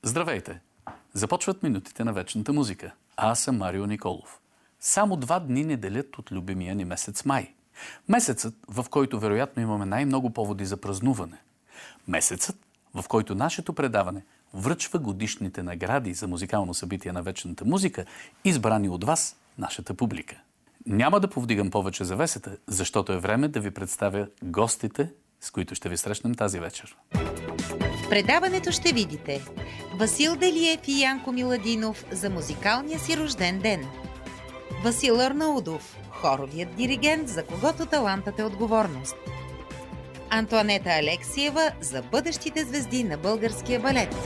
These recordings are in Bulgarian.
Здравейте! Започват минутите на вечната музика. Аз съм Марио Николов. Само 2 дни не делят от любимия ни месец май. Месецът, в който вероятно имаме най-много поводи за празнуване. Месецът, в който нашето предаване връчва годишните награди за музикално събитие на вечната музика, избрани от вас, нашата публика. Няма да повдигам повече завесата, защото е време да ви представя гостите, с които ще ви срещнем тази вечер. В предаването ще видите Васил Делиев и Янко Миладинов за музикалния си рожден ден. Васил Арнаудов, хоровият диригент, за когото талантът е отговорност. Антоанета Алексиева за бъдещите звезди на българския балет.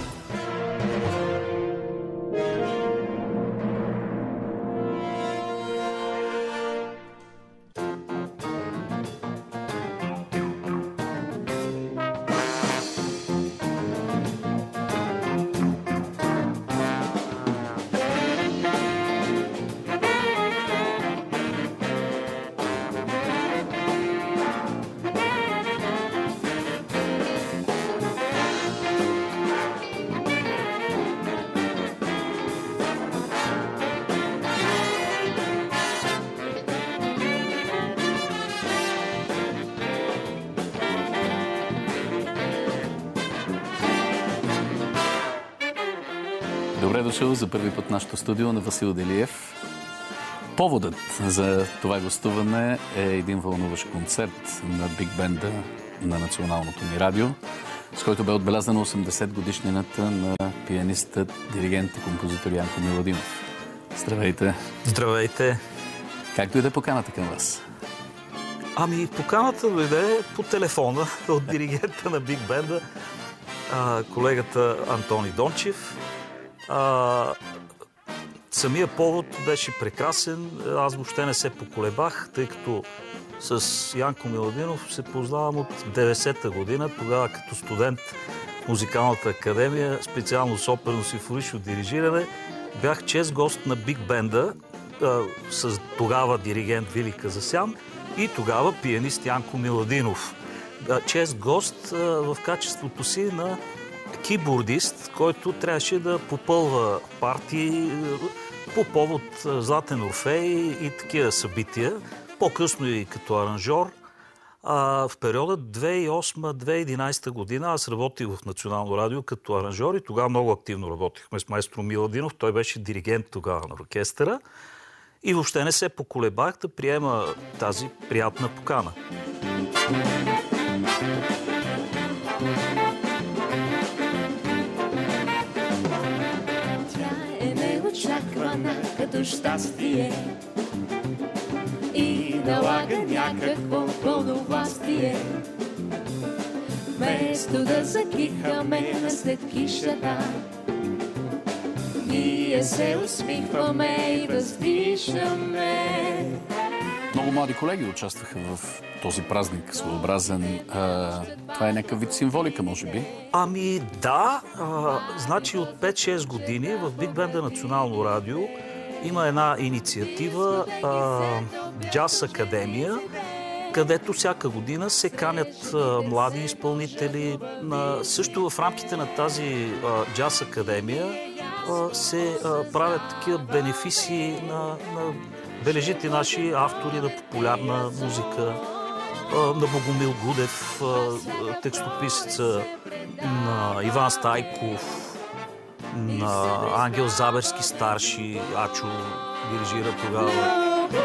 Добре дошъл за първи път в нашото студио на Васил Делиев. Поводът за това гостуване е един вълнуващ концерт на Биг Бенда на Националното ни радио, с който бе отбелязана 80-годишнината на пианистът, диригент и композитор Янко Миладинов. Здравейте! Здравейте! Как дойде поканата към вас? Поканата дойде по телефона от диригента на Биг Бенда, колегата Антони Дончев. Самия повод беше прекрасен. Аз въобще не се поколебах, тъй като с Янко Миладинов се познавам от 90-та година, тогава като студент в Музикалната академия, специално с оперно-симфонично дирижиране. Бях чест гост на Биг Бенда с тогава диригент Вили Казасян и тогава пианист Янко Миладинов. Чест гост в качеството си на кибордист, който трябваше да попълва партии по повод Златен Орфей и такива събития. По-късно и като аранжор. В периода 2008-2011 година аз работих в Национално радио като аранжор и тогава много активно работихме с майстор Миладинов. Той беше диригент тогава на оркестъра. И въобще не се поколебах да приема тази приятна покана. Очаквана като щастие и налага някакво пълновластие. Вместо да закихаме насред кишата, ние се усмихваме и въздишаме. Много млади колеги участваха в този празник, своеобразен. Това е някакъв вид символика, може би? Да. Значи от 5-6 години в Биг Бенда Национално радио има една инициатива Джаз Академия, където всяка година се канят млади изпълнители. Също в рамките на тази Джаз Академия се правят такива бенефиси на бележити наши автори на популярна музика, на Богомил Гудев, текстописеца, на Иван Стайков, на Ангел Заберски старши, Ачо дирижира тогава.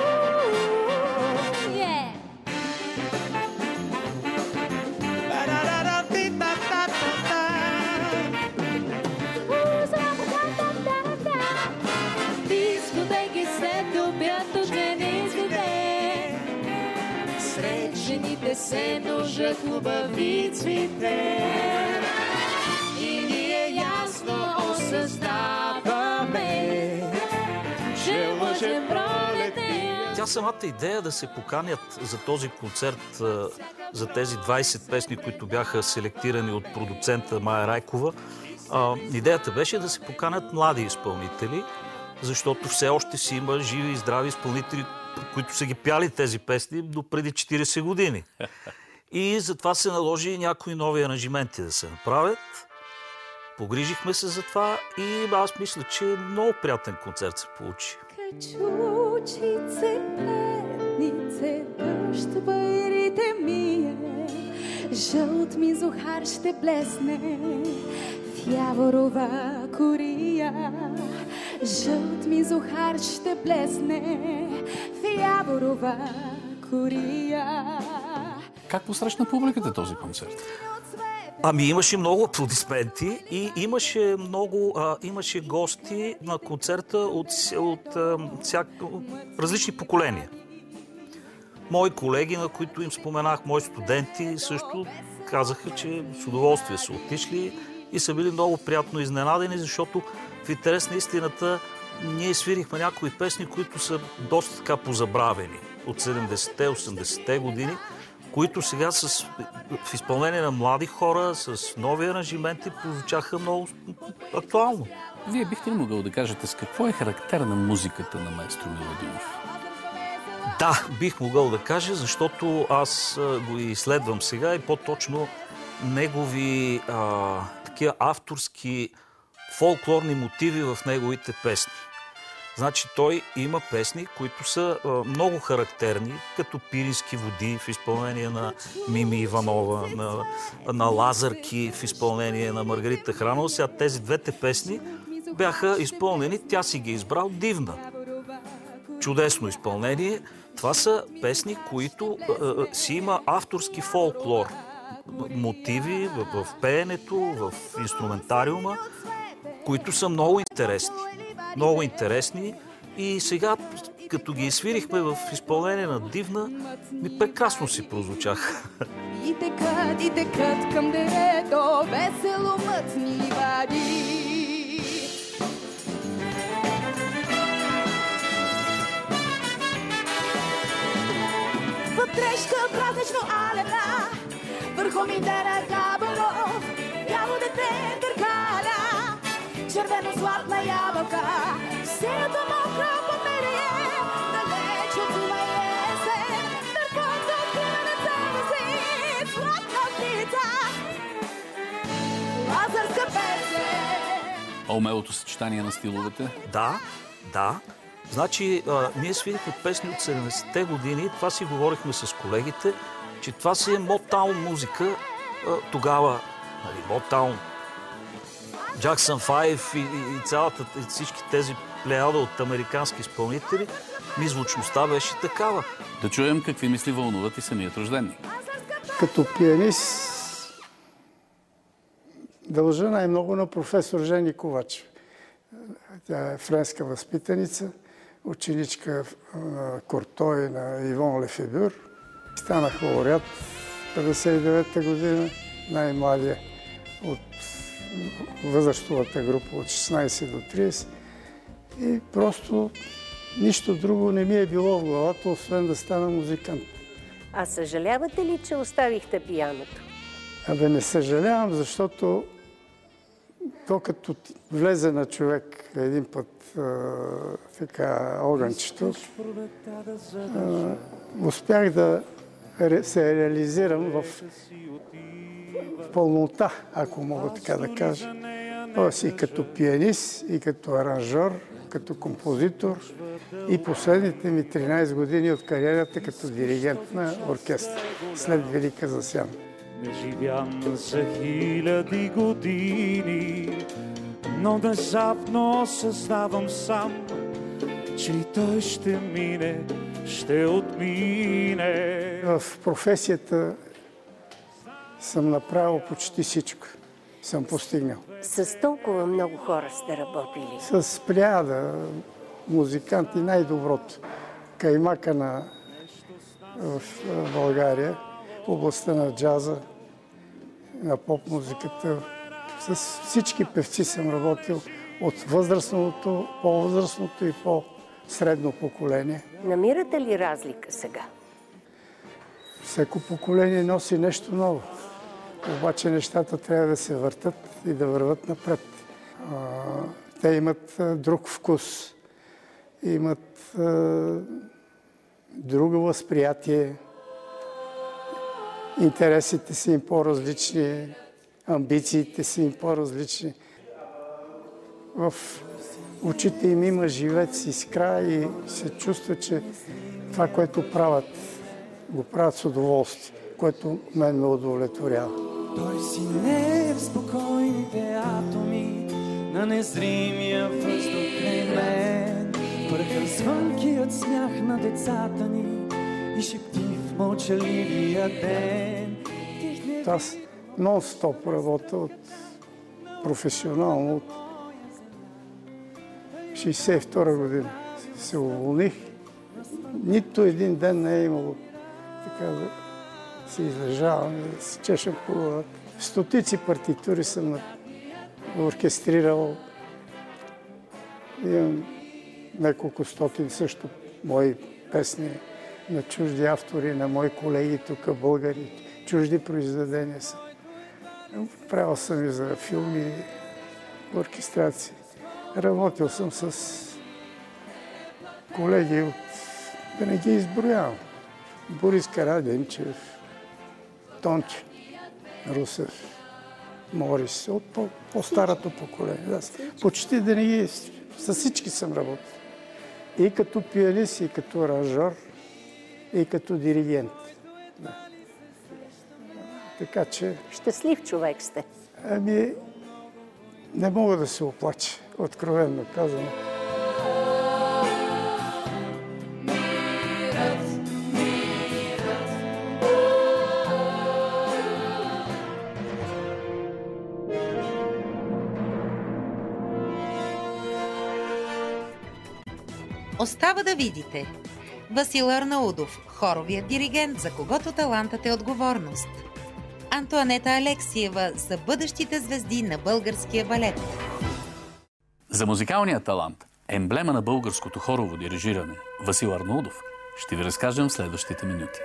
Се ножат хубави цвете и ние ясно осъзнаваме, че лъжем пролетния. Тя самата идея да се поканят за този концерт, за тези 20 песни, които бяха селектирани от продуцента Майя Райкова, идеята беше да се поканят млади изпълнители, защото все още си има живи и здрави изпълнители, които са ги пяли тези песни до преди 40 години. И затова се наложи някои нови аранжименти да се направят. Погрижихме се за това и аз мисля, че много приятен концерт се получи. Качучице, петнице, дъжд байрите мие, жълт мизухар ще блесне в яворова кория. Жълт мизухар ще блесне в яворова кория. Как посрещна публиката този концерт? Ами имаше много аплодисменти и имаше гости на концерта от различни поколения. Мои колеги, на които им споменах, мои студенти също казаха, че с удоволствие са отишли и са били много приятно изненадени, защото в интерес на истината ние свирихме някои песни, които са доста така позабравени от 70-те, 80-те години, които сега в изпълнение на млади хора с нови аранжименти прозвучаха много актуално. Вие бихте ли могъл да кажете с какво е характерна музиката на маестро Миладинов? Да, бих могъл да кажа, защото аз го изследвам сега и по-точно негови такива авторски фолклорни мотиви в неговите песни. Значи той има песни, които са много характерни, като Пирински води в изпълнение на Мими Иванова, на Лазарки в изпълнение на Маргарита Хранова. Сега тези двете песни бяха изпълнени, тя си ги избрал Дивна. Чудесно изпълнение. Това са песни, които си има авторски фолклор. Мотиви в пеенето, в инструментариума, които са много интересни. Много интересни и сега, като ги свирихме в изпълнение на Дивна, ми прекрасно си прозвучаха. И текат към дерето, весело мътни ливади. Вътрешка празнично алена, върху миндера Габаров, бяло дете търкаля, червено-златна ябълка, синято мокро померие, далеч от зима и есен, търкото открива на себе си, сладка птица, лазарска песен. А умелото съчетание на стиловете? Да. Значи, ние свирихме песни от 70-те години, това си говорихме с колегите, че това си е Мотаун музика тогава, Мотаун, Джаксън 5 и всички тези плеяда от американски изпълнители, звучността беше такава. Да чуем какви мисли вълнуват и самият рожденник. Като пианист дължа най-много на професор Жени Ковачев. Тя е френска възпитаница, ученичка на Кортой, на Ивон Лефебюр. Станах лауреат 1959 година, най-младия от възрастовата група от 16 до 30. И просто нищо друго не ми е било в главата, освен да стана музикант. А съжалявате ли, че оставихте пианото? Абе, не съжалявам, защото докато влезе на човек един път така огънчето, успях да се реализирам в пълнота, ако мога така да кажа. Тоест и като пианист, и като аранжор, като композитор и последните ми 13 години от кариерата като диригент на оркестър след Велика Засяна. Не живям за хиляди години, но внезапно съзнавам сам, че и той ще мине, ще отмине. В професията съм направил почти всичко. Съм постигнал. С толкова много хора сте работили. С плеяда музиканти най-доброто. Каймака в България, в областта на джаза, на поп-музиката. С всички певци съм работил от възрастното, по-възрастното и по-средно поколение. Намирате ли разлика сега? Всеко поколение носи нещо ново. Обаче нещата трябва да се въртат и да върват напред. Те имат друг вкус, имат друго възприятие, интересите са им по-различни, амбициите са им по-различни. в очите им има живец, искра и се чувства, че това, което правят, го правят с удоволствие, което мен ме удовлетворява. Той си не е в спокойните атоми на незримия въздух край мен. Пърха звънкият смях на децата ни и шепти в мълчаливия ден. Аз нон-стоп работя професионално от 1962 година. Се уволних. Нито един ден не е имало така да се излежавам, да се чешам по главата. Стотици партитури съм оркестрирал. Имам няколко стотин също мои песни на чужди автори, на мои колеги тук, българи. Чужди произведения са. Правил съм и за филми, оркестрации. Работил съм с колеги от, да не ги изброявам, Борис Караденчев, Тонче Русев, Морис, от по-старото поколение. Почти да не ги... С всички съм работил. И като пианист, и като аранжор, и като диригент. Да. Така че... Щастлив човек сте. Ами, не мога да се оплача, откровенно казано. Остава да видите. Васил Арнаудов, хоровият диригент, за когото талантът е отговорност. Антоанета Алексиева за бъдещите звезди на българския балет. За музикалния талант, емблема на българското хорово дирижиране, Васил Арнаудов, ще ви разкажем в следващите минути.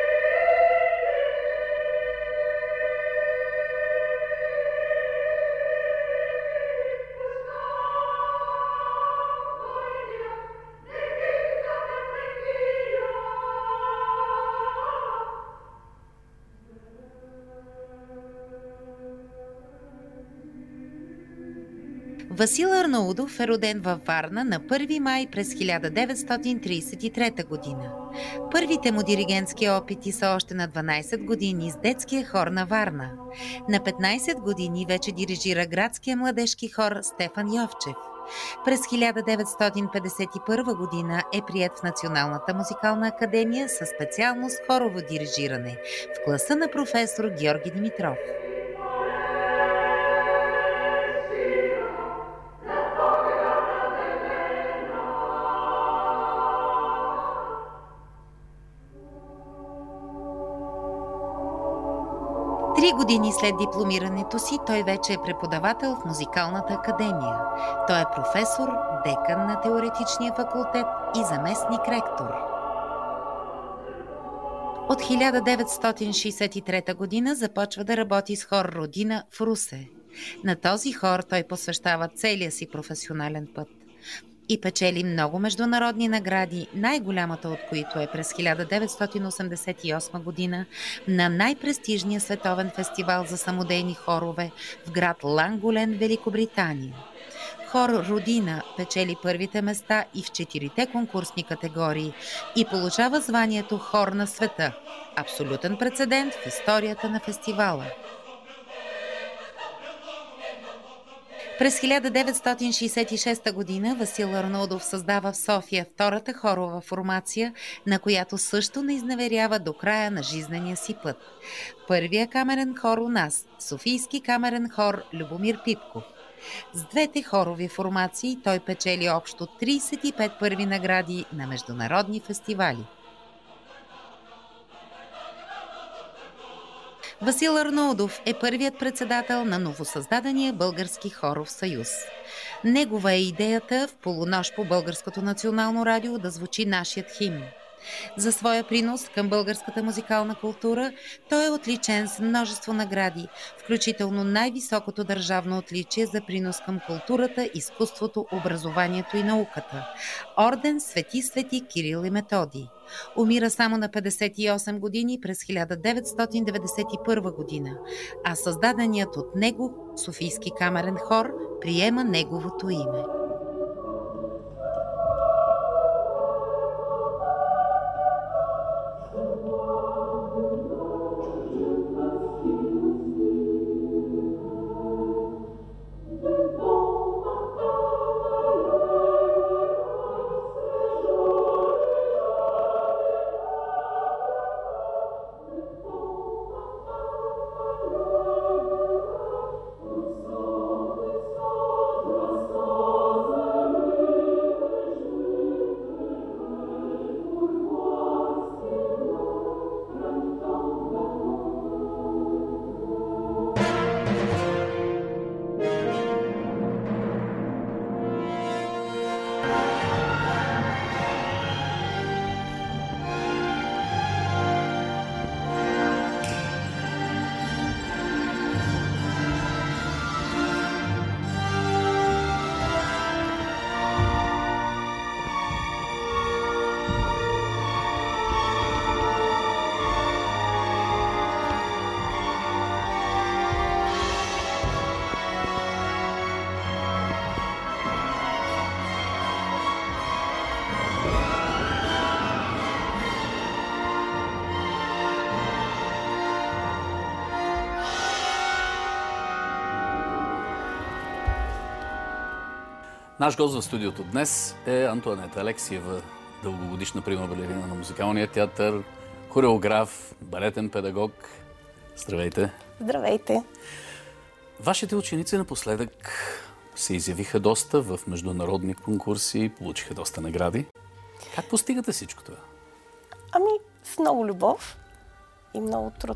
Васил Арнаудов е роден във Варна на 1 май през 1933 година. Първите му диригентски опити са още на 12 години с детския хор на Варна. На 15 години вече дирижира градския младежки хор Стефан Йовчев. През 1951 година е приет в Националната музикална академия със специалност хорово дирижиране в класа на професор Георги Димитров. Три години след дипломирането си той вече е преподавател в Музикалната академия. Той е професор, декан на теоретичния факултет и заместник-ректор. От 1963 година започва да работи с хор Родина в Русе. На този хор той посвещава целия си професионален път и печели много международни награди, най-голямата от които е през 1988 година на най-престижния световен фестивал за самодейни хорове в град Ланголен, Великобритания. Хор Родина печели първите места и в 4-те конкурсни категории и получава званието Хор на света – абсолютен прецедент в историята на фестивала. През 1966 година Васил Арнаудов създава в София втората хорова формация, на която също не изневерява до края на жизнения си път. Първия камерен хор у нас – Софийски камерен хор Любомир Пипков. С двете хорови формации той печели общо 35 първи награди на международни фестивали. Васил Арнаудов е първият председател на новосъздадения Български хоров съюз. Негова е идеята в полунощ по Българското национално радио да звучи нашият химн. За своя принос към българската музикална култура той е отличен с множество награди, включително най-високото държавно отличие за принос към културата, изкуството, образованието и науката – орден Свети Кирил и Методий. Умира само на 58 години през 1991 година, а създаденият от него Софийски камерен хор приема неговото име. Наш гост в студиото днес е Антоанета Алексиева, дългогодишна прима балерина на Музикалния театър, хореограф, балетен педагог. Здравейте! Здравейте! Вашите ученици напоследък се изявиха доста в международни конкурси, получиха доста награди. Как постигате всичко това? Ами, с много любов и много труд.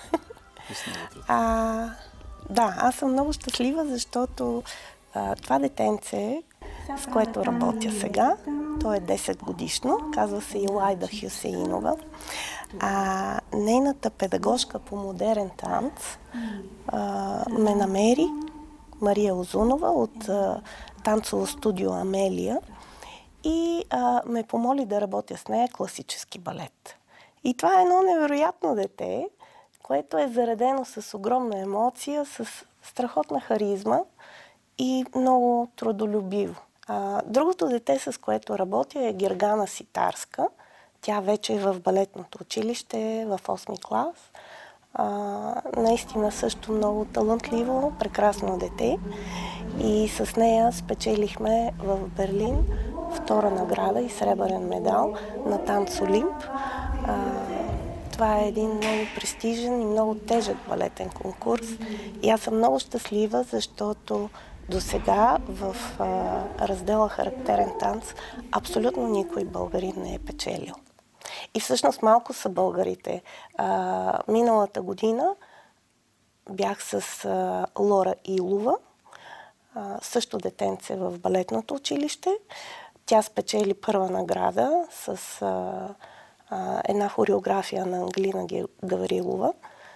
Да, аз съм много щастлива, защото това детенце, с което работя сега, то е 10 годишно, казва се Илайда Хюсеинова. Нейната педагожка по модерен танц ме намери, Мария Озунова от танцово студио Амелия, и ме помоли да работя с нея класически балет. И това е едно невероятно дете, което е заредено с огромна емоция, с страхотна харизма и много трудолюбиво. Другото дете, с което работя, е Гергана Ситарска. Тя вече е в балетното училище, в 8-ми клас. Наистина също много талантливо, прекрасно дете. И с нея спечелихме в Берлин втора награда и сребърен медал на Танц Олимп. Това е един много престижен и много тежък балетен конкурс. И аз съм много щастлива, защото досега в раздела характерен танц абсолютно никой българин не е печелил. И всъщност малко са българите. Миналата година бях с Лора Илова, също детенце в балетното училище. Тя спечели първа награда с една хореография на Ангелина Гаврилова.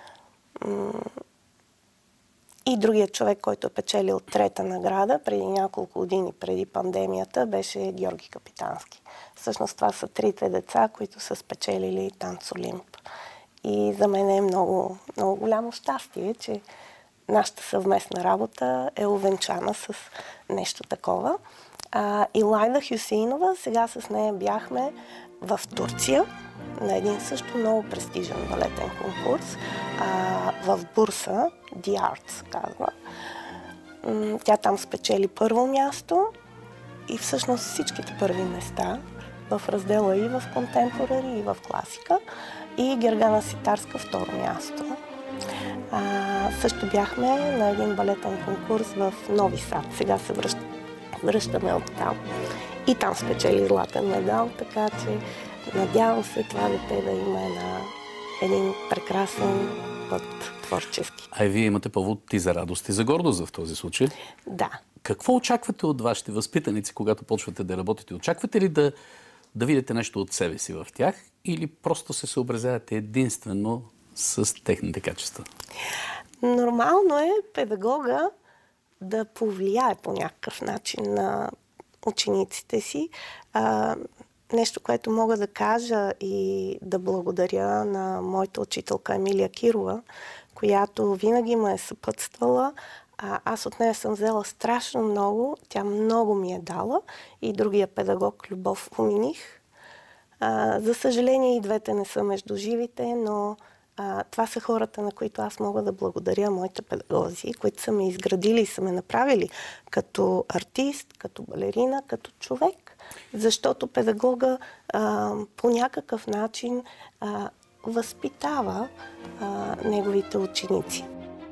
И другият човек, който е печелил трета награда преди няколко години, преди пандемията, беше Георги Капитански. Всъщност това са трите деца, които са спечелили Танц Олимп. И за мен е много, много голямо щастие, че нашата съвместна работа е увенчана с нещо такова. Илайда Хюсеинова, сега с нея бяхме в Турция на един също много престижен балетен конкурс в Бурса, The Arts казва. Тя там спечели първо място и всъщност всичките първи места в раздела и в контемпорари, и в класика. И Гергана Ситарска второ място. Също бяхме на един балетен конкурс в Нови Сад. Сега се връщаме от там. И там спечели златен медал, така че надявам се това дете да има един прекрасен път творчески. А и вие имате повод и за радост, и за гордост в този случай. Да. Какво очаквате от вашите възпитаници, когато почвате да работите? Очаквате ли да видите нещо от себе си в тях или просто се съобразявате единствено с техните качества? Нормално е педагога да повлияе по някакъв начин на учениците си. Нещо, което мога да кажа и да благодаря на моята учителка Емилия Кирова, която винаги ме е съпътствала, Аз от нея съм взела страшно много. Тя много ми е дала. И другия педагог, Любов Уминих. За съжаление и двете не са между живите, но това са хората, на които аз мога да благодаря, моите педагози, които са ме изградили и са ме направили като артист, като балерина, като човек. Защото педагога по някакъв начин възпитава неговите ученици.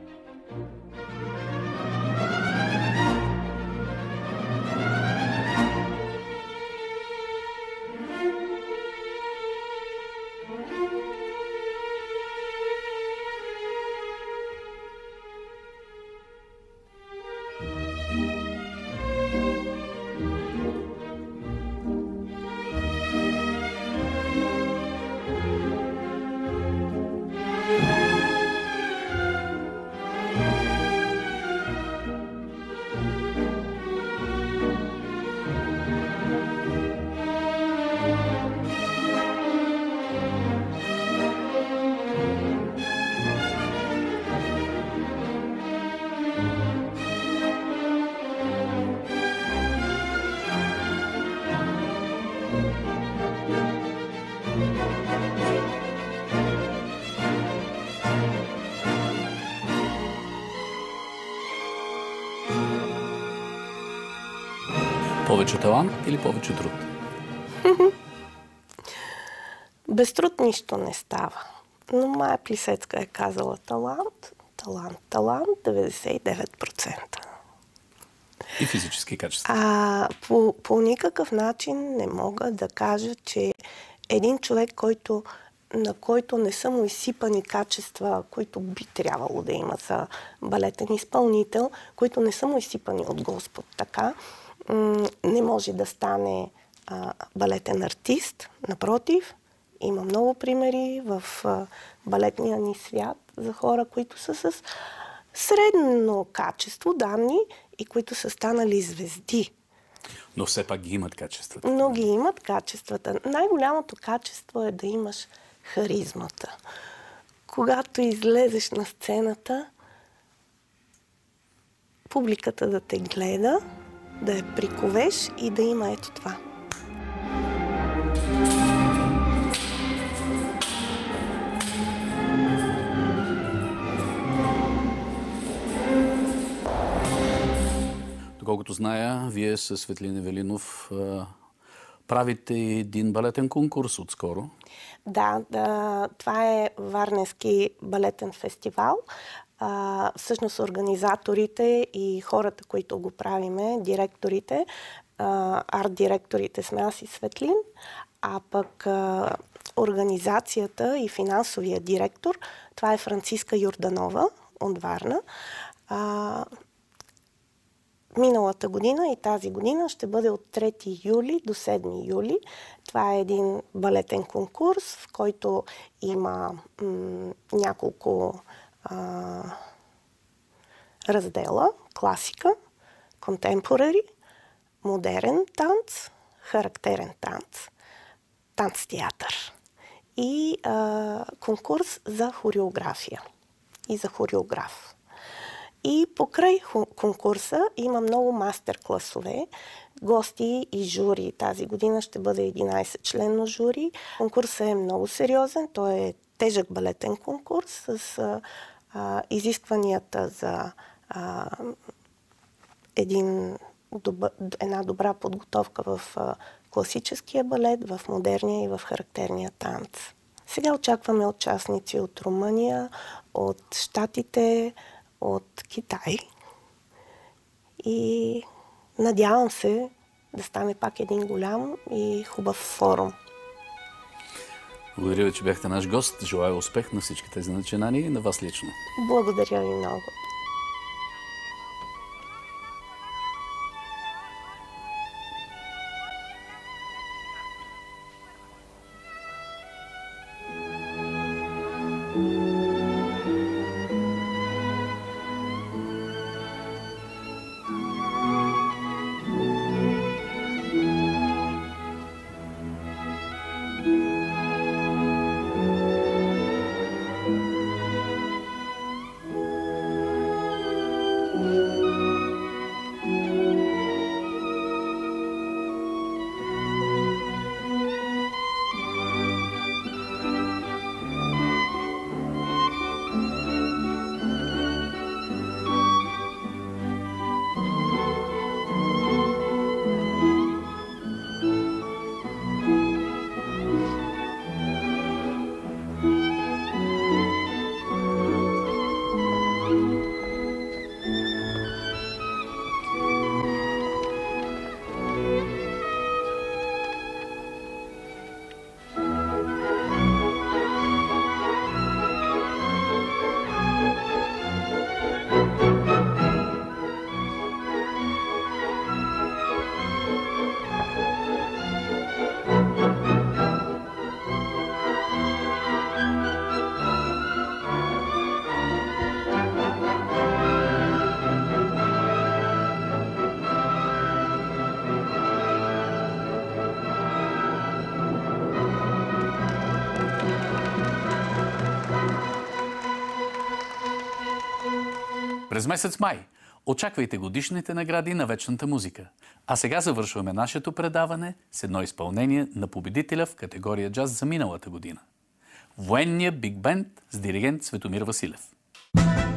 Повече талант или повече труд? Без труд нищо не става. Но Мая Плисецка е казала талант, 99%. И физически качества. По никакъв начин не мога да кажа, че един човек, на който не са му изсипани качества, които би трябвало да има за балетен изпълнител, които не са му изсипани от Господ така, не може да стане балетен артист. Напротив, има много примери в балетния ни свят за хора, които са с средно качество, данни и които са станали звезди. Но все пак ги имат качествата. Но ги имат качествата. Най-голямото качество е да имаш харизмата. Когато излезеш на сцената, публиката да те гледа, да я приковеш и да има ето това. Доколкото зная, вие със Светлин Евелинов правите един балетен конкурс отскоро. Да, това е Варненски балетен фестивал. Всъщност организаторите и хората, които го правиме, директорите, арт-директорите сме аз и Светлин, а пък организацията и финансовия директор, това е Франциска Йорданова от Варна. Миналата година и тази година ще бъде от 3 юли до 7 юли. Това е един балетен конкурс, в който има няколко раздела. Класика, контемпорари, модерен танц, характерен танц, танц-театър и конкурс за хореография и за хореограф. И покрай конкурса има много мастер-класове, гости и жури. Тази година ще бъде 11-членно жури. Конкурсът е много сериозен. Той е тежък балетен конкурс с изискванията за една добра подготовка в класическия балет, в модерния и в характерния танц. Сега очакваме участници от Румъния, от Щатите, от Китай и надявам се да стане пак един голям и хубав форум. Благодаря ви, че бяхте наш гост. Желая успех на всички тези начинания и на вас лично. Благодаря ви много. През месец май очаквайте годишните награди на вечната музика. А сега завършваме нашето предаване с едно изпълнение на победителя в категория джаз за миналата година. Военния биг бенд с диригент Светомир Василев.